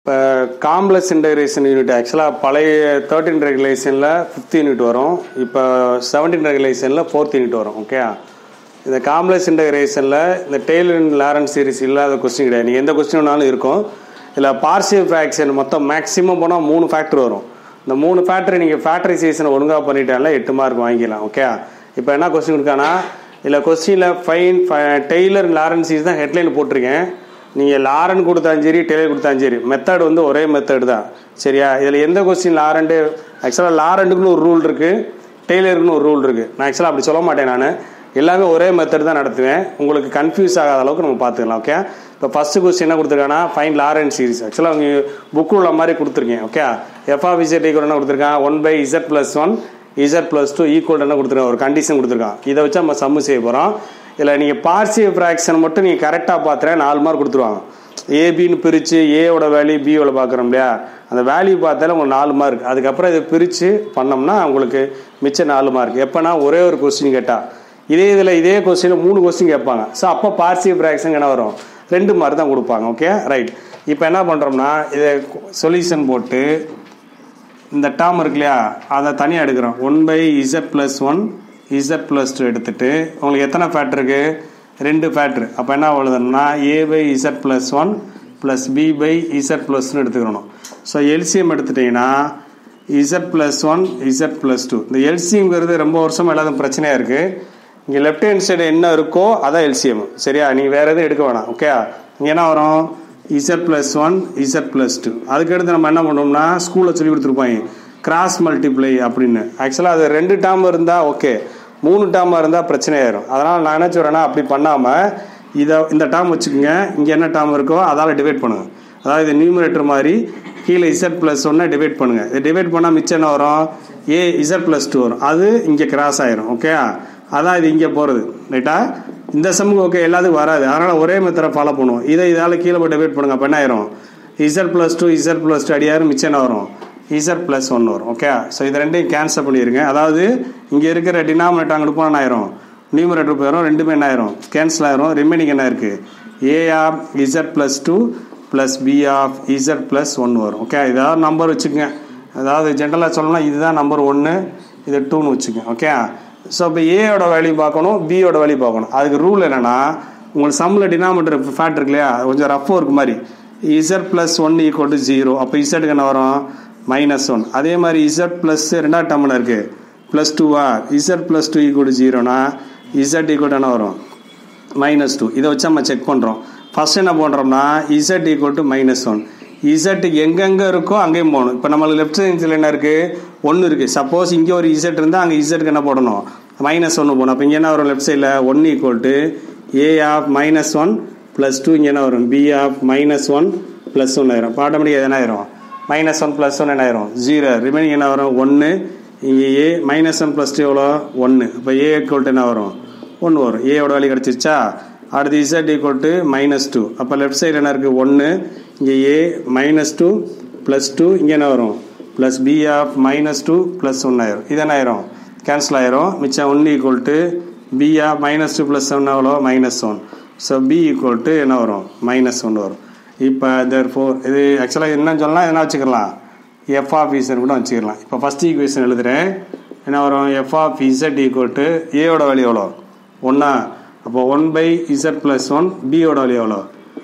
இப்போ complex integration unit ஆக்சுவலாக பழைய 13 ரெகுலேஷனில் 5th யூனிட் வரும். இப்போ 17 ரெகுலேஷனில் 4th யூனிட் வரும். ஓகே, இந்த காம்ப்ளெக்ஸ் இன்டகிரேஷனில் இந்த டெய்லர் அண்ட் லாரன்ஸ் சீரிஸ் இல்லாத கொஸ்டின் கிடையாது. நீங்கள் எந்த கொஸ்டின் வேணாலும் இருக்கும். இதில் பார்சியல் ஃப்ராக்ஷன் மொத்தம் மேக்ஸிமம் போனால் 3 ஃபேக்டர் வரும். இந்த 3 ஃபேக்டர் நீங்கள் ஃபேக்டரைசேஷனை ஒழுங்காக பண்ணிட்டால 8 மார்க் வாங்கிக்கலாம். ஓகே, இப்போ என்ன கொஸ்டின் இருக்கானா, இதில் கொஸ்டினில் டெய்லர் லாரன்ஸ் சீரிஸ் தான் ஹெட்லைன் போட்டிருக்கேன். நீங்கள் லாரன் கொடுத்தாலும் சரி டெய்லர் கொடுத்தாலும் சரி மெத்தட் வந்து ஒரே மெத்தட் தான். சரியா, இதில் எந்த கொஸ்டின் லாரண்டு ஆக்சுவலாக லாரண்டுக்குன்னு ஒரு ரூல் இருக்குது, டெய்லருக்குன்னு ஒரு ரூல் இருக்குது. நான் ஆக்சுவலாக அப்படி சொல்ல மாட்டேன். நான் எல்லாமே ஒரே மெத்தட் தான் நடத்துவேன். உங்களுக்கு கன்ஃபியூஸ் ஆகாத அளவுக்கு நம்ம பார்த்துக்கலாம். ஓகே, இப்போ ஃபஸ்ட்டு கொஸ்டின் என்ன கொடுத்துருக்காங்கன்னா ஃபைண்ட் லாரன்ஸ் சீரிஸ். ஆக்சுவலாக அவங்க புக்கு உள்ள மாதிரி கொடுத்துருக்கேன். ஓகே, f(z) ஈக்குவல் என்ன கொடுத்துருக்கான், 1/z+1 z+2 ஈக்குவல் என்ன கொடுத்துருக்கான், ஒரு கண்டிஷன் கொடுத்துருக்கான். இதை வச்சு நம்ம சம்மு செய்ய போகிறோம். இதில் நீங்கள் பார்சியல் ஃப்ராக்ஷன் மட்டும் நீங்கள் கரெக்டாக பார்த்துறேன் 4 மார்க் கொடுத்துருவாங்க. ஏபின்னு பிரித்து ஏவோட வேல்யூ பியோட பார்க்குறோம் இல்லையா, அந்த வேல்யூ பார்த்தாலும் உங்களுக்கு 4 மார்க். அதுக்கப்புறம் இதை பிரித்து பண்ணோம்னா உங்களுக்கு மிச்சம் 4 மார்க். எப்போனா ஒரே ஒரு கொஸ்டின் கேட்டால் இதே கொஸ்டின் 3 கொஸ்டின் கேட்பாங்க. ஸோ அப்போ பார்சியல் ஃப்ராக்ஷன் என்ன வரும், 2 மார்க் தான் கொடுப்பாங்க. Okay right. இப்போ என்ன பண்ணுறோம்னா இதை சொல்யூஷன் போட்டு இந்த டேர்ம் இருக்கு இல்லையா அதை தனியாக எடுக்கிறோம். 1/z+1 z+2 எடுத்துட்டு உங்களுக்கு எத்தனை ஃபேக்டர் இருக்குது, 2 ஃபேக்டர். அப்போ என்ன எழுதணும்னா a/z+1 + b/z+2 எடுத்துக்கிறணும். ஸோ எல்சிஎம் எடுத்துட்டிங்கன்னா z+1 z+2. இந்த எல்சிஎம்ங்கிறது ரொம்ப வருஷம் எல்லாத்துக்கும் பிரச்சனையாக இருக்குது. இங்கே லெஃப்ட் ஹேண்ட் சைடு என்ன இருக்கோ அதான் எல்சிஎம். சரியா, நீங்கள் வேறு எதுவும் எடுக்க வேணாம். ஓகே, இங்கே என்ன வரும் z+1 z+2. அதுக்கடுத்து நம்ம என்ன பண்ணுவோம்னா ஸ்கூலில் சொல்லி கொடுத்துருப்பாங்க கிராஸ் மல்டிப்ளை அப்படின்னு. ஆக்சுவலாக அது 2 டேர்ம் இருந்தால் ஓகே, 3 டேர்மாக இருந்தால் பிரச்சனையாயிரும். அதனால் நான் என்ன சொல்கிறேன்னா அப்படி பண்ணாமல் இந்த டேர்ம் வச்சுக்கோங்க. இங்கே என்ன டேர்ம் இருக்கோ அதால் டிவைட் பண்ணுங்கள். அதாவது இது நியூமரேட்டர் மாதிரி கீழே z+1 டிவைட் பண்ணுங்கள். இது டிவைட் பண்ணால் மிச்சம் என்ன வரும், z+2 வரும். அது இங்கே கிராஸ் ஆயிரும். ஓகே, அதான் இது இங்கே போகிறது. ரைட்டா, இந்த சம்முக்கு ஓகே எல்லாத்துக்கும் வராது. அதனால் ஒரே மெத்தடை ஃபாலோ பண்ணுவோம். இதால் கீழே போய் டிவைட் பண்ணுங்கள். அப்போ என்ன ஆயிரும், z+2 அடியாரும் மிச்சம் என்ன வரும், z+1 வரும். ஓகே, ஸோ இது ரெண்டையும் கேன்சல் பண்ணிடுங்க. அதாவது இங்கே இருக்கிற டினாமினேட்டர் அங்கே போனால் என்ன ஆயிரும், நியூமரேட்டர் போயிடும். ரெண்டுமே என்ன ஆயிரும், கேன்சல் ஆயிரும். ரிமைனிங் என்ன இருக்குது, a(z+2 + b(z+1) வரும். ஓகே, இதாவது நம்பர் வச்சுக்கோங்க. அதாவது ஜென்ரலாக சொல்லணும்னா இதுதான் நம்பர் 1, இது 2ன்னு வச்சுக்கோங்க. ஓகே, ஸோ இப்போ ஏயோட வேல்யூ பார்க்கணும், பியோட வேல்யூ பார்க்கணும். அதுக்கு ரூல் என்னென்னா உங்களுக்கு சம்மில் டினாமினேட்டர் ஃபேக்ட் இருக்கு இல்லையா, கொஞ்சம் ரஃப் ஒர்க் மாதிரி z+1 = 0. அப்போ இசட்டுக்கு என்ன வரும், -1. அதே மாதிரி z+ ரெண்டாவது டேர்மில் இருக்குது +2வா, z+2 = 0னா z என்ன வரும், -2. இதை வச்சு நம்ம செக் பண்ணுறோம். ஃபஸ்ட் என்ன பண்ணுறோம்னா z -1. இசட்டுக்கு எங்கெங்கே இருக்கோ அங்கேயும் போகணும். இப்போ நம்மளுக்கு லெஃப்ட் சைடில் என்ன இருக்குது, 1 இருக்குது. சப்போஸ் இங்கே ஒரு இசட் இருந்தால் அங்கே இசட்டுக்கு என்ன போடணும், -1 போகணும். அப்போ இங்கே என்ன வரும், லெஃப்ட் சைடில் 1 = a(-1 + 2) இங்கே என்ன வரும், b(-1 + 1) ஆயிரும். ஆட்டோமேட்டிக்காக என்ன ஆயிரும், -1 + 1 என்ன ஆயிரும், 0. ரிமைனிங் என்ன வரும், 1. இங்கே a -1 + 2 எவ்வளோ, 1. அப்போ a = என்ன வரும், 1 வரும். ஏயோட வேல்யூ கிடச்சிருச்சா. அடுத்து z -2. அப்போ லெஃப்ட் சைடு என்ன இருக்குது, 1. இங்கே a -2 + 2 இங்கே என்ன வரும், ப்ளஸ் b(-2 + 1) ஆயிரும். இது என்ன ஆயிரும், கேன்சல் ஆயிரும். மிச்சம் 1 = b(-2 + 1) எவ்வளோ, -1. ஸோ b = என்ன வரும், -1 வரும். இப்போ therefore இது ஆக்சுவலாக என்னன்னு சொல்லலாம், என்ன வச்சுக்கலாம், f(z) கூட வச்சுக்கலாம். இப்போ ஃபஸ்ட் ஈக்குவேஷன் எழுதுகிறேன். என்ன வரும், f(z) = ஏயோட வேல்யூ எவ்வளோ, 1. அப்போ 1/z+1, பியோட வேல்யூ எவ்வளோ,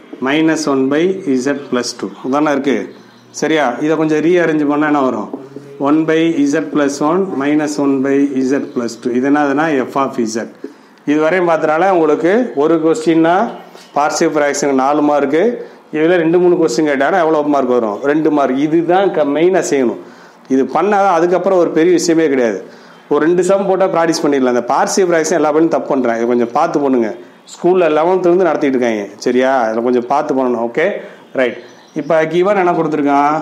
-1/z+2 உதாரணம் இருக்குது. சரியா, இதை கொஞ்சம் ரீஅரேஞ்ச் பண்ணால் என்ன வரும், 1/z+1 -1/z+2. இது என்னதுன்னா f(z). இது வரையும் பார்த்தனால உங்களுக்கு ஒரு கொஸ்டின்னா பார்சியல் ஃப்ராக்ஷன் 4 மார்க்கு. இதில் 2-3 கொஸ்டின் கேட்டாங்கன்னா எவ்வளோ மார்க் வரும், 2 மார்க். இதுதான் மெயினாக செய்யணும். இது பண்ணால் அதுக்கப்புறம் ஒரு பெரிய விஷயமே கிடையாது. ஒரு 2 சம் போட்டால் ப்ராக்டிஸ் பண்ணிடலாம். அந்த பார்சியல் ஃப்ராக்ஷன் எல்லா பேரும் தப்பு பண்ணுறாங்க. இதை கொஞ்சம் பார்த்து பண்ணுங்க. ஸ்கூலில் 11th நடத்திட்டு இருக்காங்க. சரியா, இதில் கொஞ்சம் பார்த்து பண்ணணும். Okay right. இப்போ கிவன் என்ன கொடுத்துருக்கான்,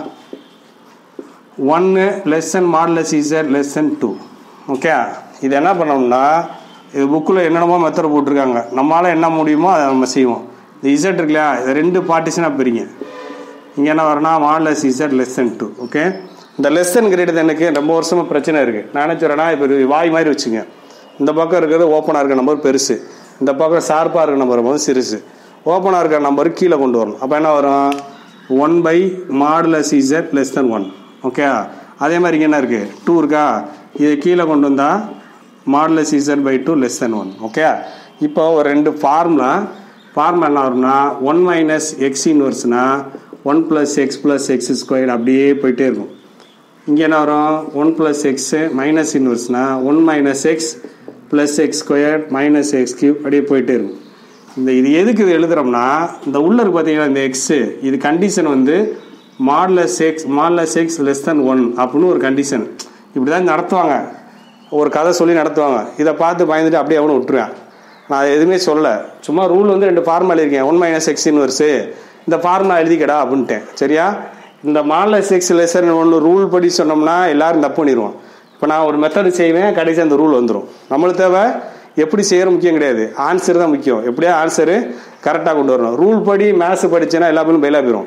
1 <z <z 2. ஓகே, இது என்ன பண்ணோம்னா இது புக்கில் என்னென்னமோ மெத்தட் போட்டிருக்காங்க. நம்மளால் என்ன முடியுமோ அதை நம்ம செய்வோம். இந்த இசட் இருக்கு இல்லையா, இதை 2 பார்ட்டிஷனாக பிரிங்க. இங்கே என்ன வரனா (z < 2). ஓகே, இந்த லெசன் கிரேட் எனக்கு ரொம்ப வருஷமாக பிரச்சனை இருக்குது. நான் என்ன சொல்கிறேன்னா இப்போ வாய் மாதிரி வச்சுங்க. இந்த பக்கம் இருக்கிறது ஓப்பனாக இருக்கிற நம்பர் பெருசு, இந்த பக்கம் ஷார்ப்பாக இருக்கிற நம்பர் வந்து சிறுசு. ஓப்பனாக இருக்கிற நம்பருக்கு கீழே கொண்டு வரணும். அப்போ என்ன வரும், 1 by modulus z less than 1. Okay, அதே மாதிரி இங்கே என்ன இருக்குது 2 இருக்கா, இதை கீழே கொண்டு வந்தால் modulus z by 2 less than 1. Okay, இப்போ ஒரு ரெண்டு ஃபார்முலா என்ன வரும்னா 1 மைனஸ் எக்ஸ் இன்வர்ஸ்னா 1 plus x plus x square அப்படியே போயிட்டே இருக்கும். இங்கே என்ன வரும் 1 ப்ளஸ் எக்ஸு மைனஸ் இன்வர்ஸ்னா 1 minus x plus x square minus x cube அப்படியே போயிட்டே இருக்கும். இது எதுக்கு இது எழுதுகிறோம்னா இந்த உள்ள இருக்கு பார்த்தீங்கன்னா இந்த எக்ஸு இது கண்டிஷன் வந்து மாடுலஸ் எக்ஸ் லெஸ் தென் 1 அப்படின்னு ஒரு கண்டிஷன். இப்படி தான் நடத்துவாங்க, ஒரு கதை சொல்லி நடத்துவாங்க. இதை பார்த்து பயந்துட்டு அப்படியே அவனை விட்டுருவேன். நான் எதுவுமே சொல்ல, சும்மா ரூல் வந்து ரெண்டு ஃபார்முலா எழுதியிருக்கேன். 1 மைனஸ் எக்ஸ் இன்வர்ஸு இந்த ஃபார்முலா எழுதிக்கடா அப்படின்ட்டேன். சரியா, இந்த modulus x less than 1 rule படி சொன்னோம்னா எல்லாரும் தப்பு பண்ணிடுவோம். இப்போ நான் ஒரு மெத்தடு செய்வேன், கடைசி அந்த ரூல் வந்துடும். நம்மளுக்கு தேவை எப்படி செய்கிற முக்கியம் கிடையாது, ஆன்சர் தான் முக்கியம். எப்படியா ஆன்சரு கரெக்டாக கொண்டு வரணும். ரூல் படி மேத்ஸ் படித்தேன்னா எல்லா பேரும் பெயிலாக போயிடும்.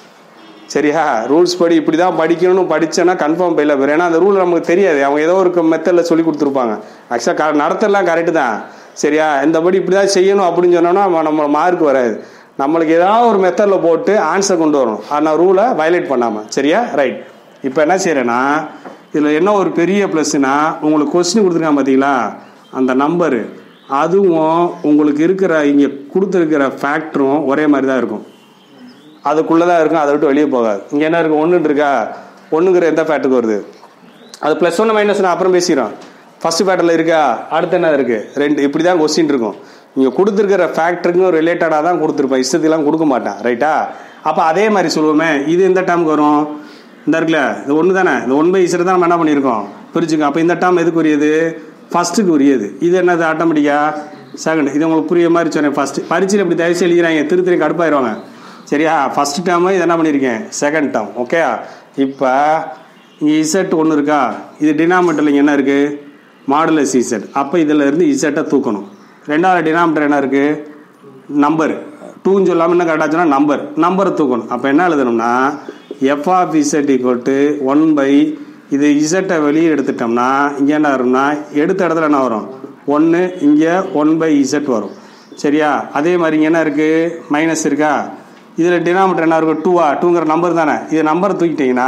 சரியா, ரூல்ஸ் படி இப்படி தான் படிக்கணும்னு படித்தேன்னா கன்ஃபார்ம் பெயிலாக போயிடும். ஏன்னா அந்த ரூல் நமக்கு தெரியாது, அவங்க ஏதோ ஒரு மெத்தடில் சொல்லி கொடுத்துருப்பாங்க. ஆக்சுவலாக நடத்தலாம் கரெக்டு தான். சரியா, இந்தபடி இப்படி தான் செய்யணும் அப்படின்னு சொன்னோன்னா நம்ம மார்க் வராது. நம்மளுக்கு ஏதாவது ஒரு மெத்தடில் போட்டு ஆன்சர் கொண்டு வரணும், ஆனால் ரூலை வயலேட் பண்ணாமல். சரியா, ரைட். இப்போ என்ன செய்கிறேன்னா இதில் என்ன ஒரு பெரிய ப்ளஸ்னா உங்களுக்கு கொஸ்டின் கொடுத்துருக்காங்க பார்த்தீங்களா, அந்த நம்பரு அதுவும் உங்களுக்கு இருக்கிற இங்கே கொடுத்துருக்கிற ஃபேக்டரும் ஒரே மாதிரி தான் இருக்கும், அதுக்குள்ளே தான் இருக்கும், அதை விட்டு வெளியே போகாது. இங்கே என்ன இருக்குது 1 இருக்கா, 1ங்கிற எந்த ஃபேக்டருக்கு வருது, அது +1 மைனஸ் அப்புறம் பேசிக்கிறோம். ஃபஸ்ட்டு ஃபேக்டரில் இருக்கா, அடுத்து என்ன இருக்குது 2, இப்படி தான் கொஸ்டின் இருக்கும். இங்கே கொடுத்துருக்கிற ஃபேக்டருக்கும் ரிலேட்டடாக தான் கொடுத்துருப்பேன், இஷ்டத்துலாம் கொடுக்க மாட்டேன். ரைட்டா, அப்போ அதே மாதிரி சொல்லுவோமே, இது எந்த டேர்முக்கு வரும், இந்த இருக்குல்ல இது 1 தானே, இந்த 1 by z தான் நம்ம என்ன பண்ணியிருக்கோம் பிரிச்சுக்கோம். அப்போ இந்த டேர்ம் எதுக்கு உரியது, ஃபஸ்ட்டுக்கு உரியது. இது என்னது ஆட்டோமேட்டிக்காக செகண்ட். இது உங்களுக்கு புரிய மாதிரி சொன்னேன். ஃபஸ்ட்டு பரிச்சையில் இப்படி தயவுசு எழுதிக்கிறாங்க, திருத்திரி கடுப்பாயிருவாங்க. சரியா, ஃபஸ்ட்டு டேர்மு இது என்ன பண்ணியிருக்கேன் செகண்ட் டேர்ம். ஓகே, இப்போ இங்கே இசட் 1 இருக்கா, இது டினாமினேட்டரில் இங்கே என்ன இருக்குது மாடுலஸ் இசட். அப்போ இதில் இருந்து இசட்டை தூக்கணும். ரெண்டாவது டினாமினேட்டர் என்ன இருக்குது நம்பர், 2ன்னு சொல்லாமல் என்ன கரெக்டாக சொன்னால் நம்பரை தூக்கணும். அப்போ என்ன எழுதணும்னா f of z equal to 1 by இது இசட்டை வெளியே எடுத்துட்டோம்னா இங்கே என்ன வரும்னா எடுத்த இடத்துல என்ன வரும் 1, இங்கே 1 by இசட் வரும். சரியா, அதே மாதிரி இங்கே என்ன இருக்குது மைனஸ் இருக்கா, இதில் டினாமினேட்டர் என்ன இருக்கும் 2ங்கிற நம்பர் தானே, இது நம்பரை தூக்கிட்டிங்கன்னா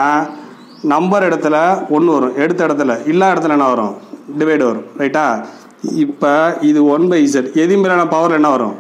நம்பர் இடத்துல 1 வரும், எடுத்த இடத்துல இல்லாத இடத்துல என்ன வரும் டிவைடு வரும். ரைட்டா, இப்போ இது 1 by இசட் எது மேலான பவர் என்ன வரும்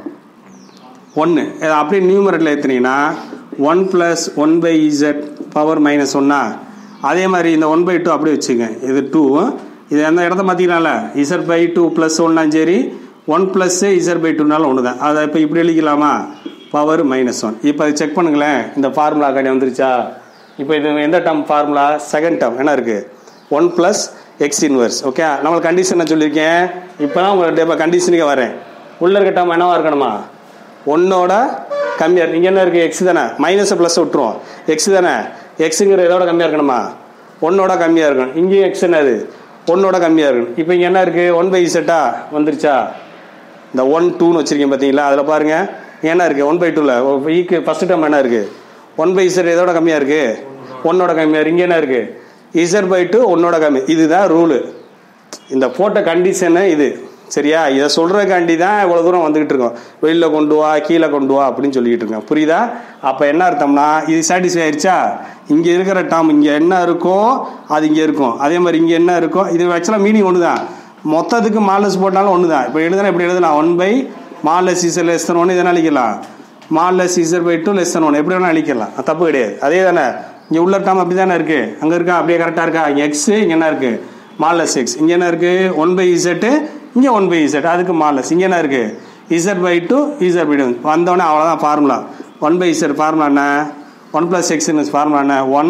1, அப்படியே நியூமரேட்டரில் ஏற்றுனீங்கன்னா 1 + 1 by இசட் பவர் -1. அதே மாதிரி இந்த 1 by 2 அப்படியே வச்சுங்க, இது 2, இது எந்த இடத்த மாற்றிக்கலாம்ல இசட் பை 2 + 1னா சரி, 1 + இசட் பை 2னாலும் 1 தான். அதை இப்போ இப்படி எழுதிக்கலாமா பவர் -1. இப்போ அதை செக் பண்ணுங்களேன், இந்த ஃபார்முலா காட்டி வந்துருச்சா. இப்போ இது எந்த டேர்ம் ஃபார்முலா செகண்ட் டேர்ம் என்ன இருக்குது 1 + எக்ஸ் இன்வர்ஸ். ஓகே, நம்மளுக்கு கண்டிஷன் நான் சொல்லியிருக்கேன். இப்போ தான் உங்களுக்கு இப்போ கண்டிஷனுக்கு வரேன். உள்ளே இருக்க டேர்ம் என்னவா இருக்கணுமா 1ஓட கம்மியாக. இங்கே என்ன இருக்குது எக்ஸ் தானே, மைனஸை ப்ளஸ் விட்டுருவோம், எக்ஸ் தானே, எக்ஸுங்கிற இதோட கம்மியாக இருக்கணுமா 1ஓட கம்மியாக இருக்கணும். இங்கேயும் எக்ஸ் என்னது 1ஓட கம்மியாக இருக்கணும். இப்போ இங்கே என்ன இருக்குது 1 by இசட்டா வந்துருச்சா, இந்த 1 2ன்னு வச்சுருக்கேன் பார்த்தீங்களா, அதில் பாருங்கள் என்ன இருக்குது 1 by 2ல் ஈக்கு ஃபஸ்ட்டு டேர்ம் என்ன இருக்குது 1 by இசட் எதோட கம்மியாக இருக்குது 1ஓட கம்மியாக இருக்குது. இங்கே என்ன இருக்குது இசட் பை 2 1ஓட கம்மி. இதுதான் ரூலு, இந்த போட்ட கண்டிஷனு இது. சரியா, இதை சொல்கிறதுக்காண்டி தான் இவ்வளோ தூரம் வந்துக்கிட்டு இருக்கோம், வெளியில் கொண்டு வா கீழே கொண்டு வா அப்படின்னு சொல்லிக்கிட்டு இருக்கோம். புரியுதா, அப்போ என்ன அர்த்தம்னா இது சாட்டிஸ்ஃபை ஆயிடுச்சா, இங்கே இருக்கிற டேர்ம் இங்கே என்ன இருக்கோ அது இங்கே இருக்கும், அதே மாதிரி இங்கே என்ன இருக்கோ. இது ஆக்சுவலாக மீனிங் ஒன்று தான், மொத்தத்துக்கு மாலஸ் போட்டாலும் ஒன்று தான். இப்போ எழுதுனா எப்படி எழுதலாம் 1 by மாலஸ் இசட் லெஸ் தென் 1 இதெல்லாம் அழிக்கலாம், மாலஸ் இசட் பை 2 லெஸ் தென் 1 எப்படி வேணால் அழிக்கலாம், தப்பு கிடையாது. அதே தானே இங்கே உள்ள டேர்ம் அப்படி தானே இருக்குது, அங்கே இருக்கா அப்படியே கரெக்டாக இருக்கா, இங்கே எக்ஸு இங்கே என்ன இருக்குது மாலஸ் எக்ஸ், இங்கே என்ன இருக்குது 1 by இசட்டு, இங்கே 1 by இசட், அதுக்கு மாலஸ், இங்கே என்ன இருக்குது இசட் பை 2 இசட் பை 2 வந்தோடனே அவ்வளோதான் ஃபார்முலா. 1 by இசட் ஃபார்முலா என்ன 1 + எக்ஸ்னு ஃபார்முலா என்ன 1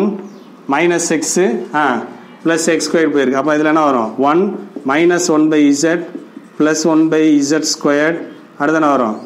- எக்ஸு ப்ளஸ் எக்ஸ் ஸ்கொயர் போயிருக்கு. அப்போ இதில் என்ன வரும் 1 - 1 by z plus 1 by z square, அடுத்து என்ன வரும்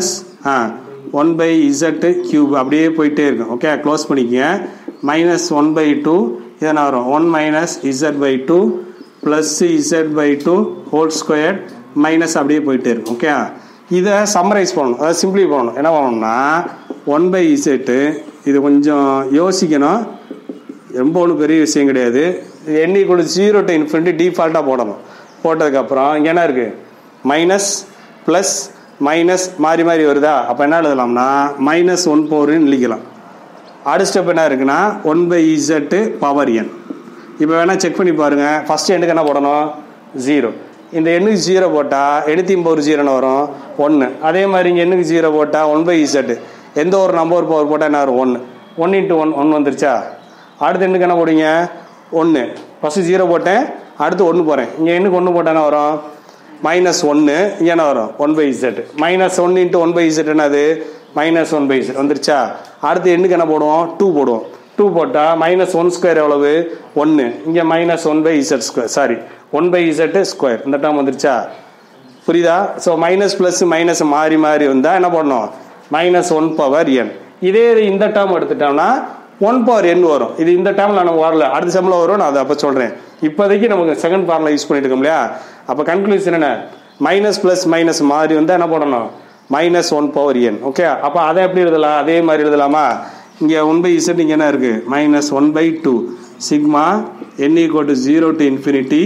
-1 by இசட்டு கியூப், அப்படியே போயிட்டே இருக்கும். ஓகே, க்ளோஸ் பண்ணிக்கங்க. -1 by 2 இது என்ன வரும் 1 - z by 2 plus z by 2 whole square minus அப்படியே போயிட்டே இருக்கும். ஓகே, இதை சம்மரைஸ் பண்ணணும், அதாவது சிம்பிளி பண்ணணும். என்ன பண்ணணும்னா 1 by இசட்டு இது கொஞ்சம் யோசிக்கணும், ரொம்ப ஒன்றும் பெரிய விஷயம் கிடையாது. இது n = 0 to ∞ டிஃபால்ட்டாக போடணும். போட்டதுக்கப்புறம் இங்கே என்ன இருக்குது மைனஸ் ப்ளஸ் மைனஸ் மாறி மாறி வருதா, அப்போ என்ன எழுதலாம்னா -1 போர்னு எழுதிக்கலாம். அடுத்த ஸ்டெப் என்ன இருக்குன்னா 1/z பவர் n. இப்போ வேணால் செக் பண்ணி பாருங்கள். ஃபஸ்ட்டு எண்ணுக்கு என்ன போடணும்? 0. இந்த எண்ணுக்கு 0 போட்டால் எடுத்து ஒரு 0 வரும் 1. அதே மாதிரி இங்கே எண்ணுக்கு 0 போட்டால் 1/z எந்த ஒரு நம்பர் பவர் போட்டால் என்ன வரும்? 1. 1 × 1 1 வந்துருச்சா? அடுத்த எண்ணுக்கு என்ன போடுங்க? 1. ஃபஸ்ட்டு 0 போட்டேன், அடுத்து 1 போகிறேன். இங்கே எண்ணுக்கு 1 போட்டால் என்ன வரும்? -1. இங்கே என்ன வரும்? 1/z. -1 × 1/z என்னது? -1/z வந்துருச்சா? அடுத்து எண்ணுக்கு என்ன போடுவோம்? 2 போடுவோம். 2 போட்டால் -1² எவ்வளவு? 1. இங்கே -1/z², சாரி 1/z². இந்த டேர்ம் வந்துருச்சா? புரியுதா? ஸோ மைனஸ் ப்ளஸ் மைனஸ் மாறி மாறி வந்தால் என்ன பண்ணணும்? -1/n. இதே இந்த டேர்ம் எடுத்துட்டோம்னா 1/n வரும். இது இந்த டேர்மில் நமக்கு வரல, அடுத்த செம்மில் வரும். நான் அதை அப்போ சொல்கிறேன். இப்போதைக்கு நமக்கு செகண்ட் ஃபார்முலா யூஸ் பண்ணிட்டு இருக்கோம் இல்லையா? அப்போ கன்க்ளூஷன் என்ன? மைனஸ் ப்ளஸ் மைனஸ் மாறி வந்தால் என்ன பண்ணணும்? -1/n. ஓகே, அப்போ அதை எப்படி எழுதலாம்? அதே மாதிரி எழுதலாமா? இங்கே 1/z இங்கே என்ன இருக்குது? -1/2 sigma n = 0 to infinity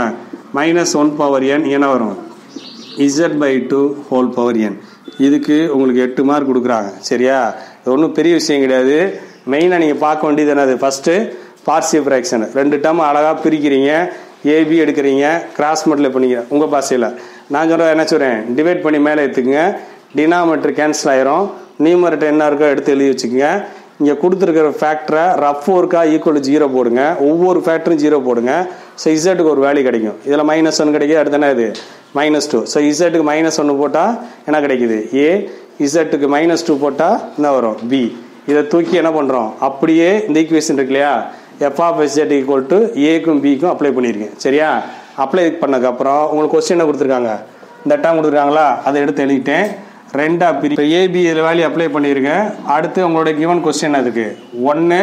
-1/n என்ன வரும்? z/2 whole power n. இதுக்கு உங்களுக்கு 8 மார்க் கொடுக்குறாங்க. சரியா? இது ஒன்றும் பெரிய விஷயம் கிடையாது. மெயினாக நீங்கள் பார்க்க வேண்டியது என்னது? First partial fraction. 2 டேர்ம் அழகாக பிரிக்கிறீங்க, ஏபி எடுக்கிறீங்க, கிராஸ் மல்டிப்ளை பண்ணிக்கிறீங்க உங்கள் பாஷையில். நான் சொல்கிறேன் என்ன சொல்கிறேன்? டிவைட் பண்ணி மேலே எடுத்துக்கங்க, டினாமினேட்டர் கேன்சல் ஆயிரும், நியூமரேட்டர் என்ன இருக்கோ எடுத்து எழுதி வச்சுக்கோங்க. இங்கே கொடுத்துருக்கிற ஃபேக்டரை ரஃப் ஒர்க்காக ஈக்குவல் 0 போடுங்க, ஒவ்வொரு ஃபேக்டரும் 0 போடுங்க. ஸோ இசட்டுக்கு ஒரு வேல்யூ கிடைக்கும். இதில் -1 கிடைக்குது, அடுத்து என்ன இது? -2. ஸோ இசட்டுக்கு -1 போட்டால் என்ன கிடைக்குது? ஏ. இசட்டுக்கு -2 போட்டால் என்ன வரும்? பி. இதை தூக்கி என்ன பண்ணுறோம்? அப்படியே இந்த ஈக்குவேஷன் இருக்கு இல்லையா? f(z) = ஏக்கும் பிக்கும் அப்ளை பண்ணியிருக்கேன். சரியா? அப்ளை பண்ணதுக்கப்புறம் உங்களுக்கு கொஸ்டின் என்ன கொடுத்துருக்காங்க? இந்த டேர்ம் கொடுத்துருக்காங்களா? அதை எடுத்து எழுதிட்டேன். 2ஆ பிரி. ஏபி வேல்யூ அப்ளை பண்ணியிருக்கேன். அடுத்து உங்களோட கிவன் கொஸ்டின் அதுக்கு 1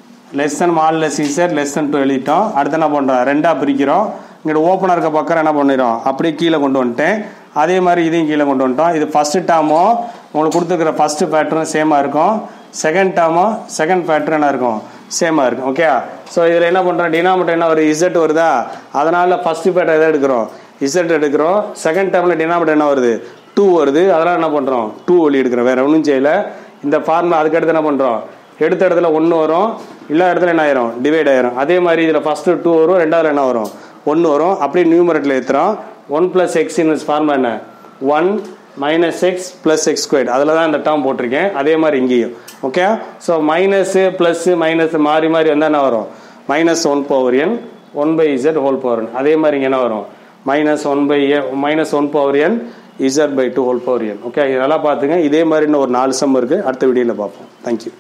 (z) 2 எழுதிட்டோம். அடுத்து என்ன பண்ணுறோம்? 2ஆ பிரிக்கிறோம். இங்கே ஓப்பனாக இருக்க பக்கம் என்ன பண்ணிடும்? அப்படியே கீழே கொண்டு வந்துட்டேன். அதே மாதிரி இதையும் கீழே கொண்டு வந்துட்டோம். இது ஃபஸ்ட்டு டேர்மும் உங்களுக்கு கொடுத்துருக்கிற ஃபஸ்ட்டு ஃபேக்டரும் சேமாக இருக்கும், செகண்ட் டேர்மும் செகண்ட் ஃபேக்டரும் என்ன இருக்கும்? சேமாக இருக்கும். ஓகே, ஸோ இதில் என்ன பண்ணுறோம்? டினாமினேட்டர் என்ன வருது? இசட் வருதா? அதனால் ஃபஸ்ட்டு ஃபேக்டர் எதை எடுக்கிறோம்? இசட் எடுக்கிறோம். செகண்ட் டேர்மில் டினாமினேட்டர் என்ன வருது? 2 வருது. அதெல்லாம் என்ன பண்ணுறோம்? 2 ஒளி எடுக்கிறோம். வேறு ஒன்றும் செய்யல. இந்த ஃபார்முலா அதுக்கடுத்து என்ன பண்ணுறோம்? எடுத்த இடத்துல 1 வரும், எல்லா இடத்துல என்ன ஆயிரும்? டிவைட் ஆயிரும். அதே மாதிரி இதில் ஃபஸ்ட்டு 2 வரும், ரெண்டாவது என்ன வரும்? 1 வரும். அப்படியே நியூமரேட்டரில் ஏற்றுறோம். 1 + x இன்வெர்ஸ் ஃபார்முலா என்ன? 1 - x + x². அதில் தான் இந்த டேர்ம் போட்டிருக்கேன். அதே மாதிரி இங்கேயும். Okay, so minus plus minus மாறி மாறி வந்தால் என்ன வரும்? -1/n 1/z whole power n. அதே மாதிரி இங்கே என்ன வரும்? -1/n z/2 whole power n. Okay, இதெல்லாம் பார்த்துங்க. இதே மாதிரி இன்னும் ஒரு 4 சம் இருக்குது. அடுத்த வீடியோவில் பார்ப்போம். தேங்க்யூ.